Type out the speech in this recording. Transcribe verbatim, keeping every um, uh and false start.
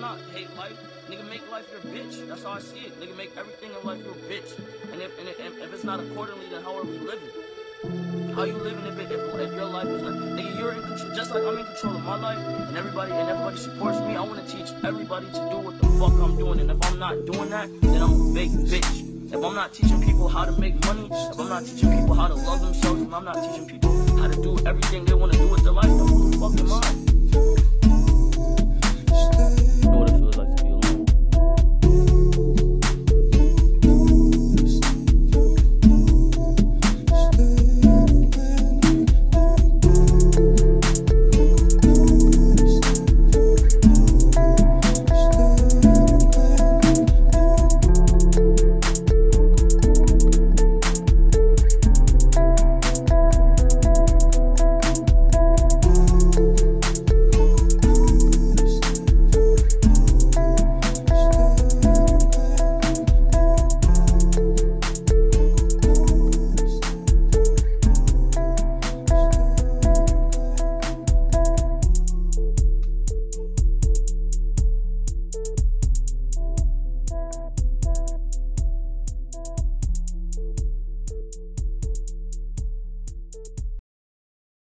not hate life. Nigga, make life your bitch. That's how I see it. Nigga, make everything in life your bitch. And if and if, if it's not accordingly, then how are we living? How you living if, it, if if your life is not? Nigga, you're in control. Just like I'm in control of my life, and everybody and everybody supports me. I want to teach everybody to do what the fuck I'm doing. And if I'm not doing that, then I'm a fake bitch. If I'm not teaching people how to make money, if I'm not teaching people how to love themselves, if I'm not teaching people how to do everything they want to do with their life, then who the fuck am I?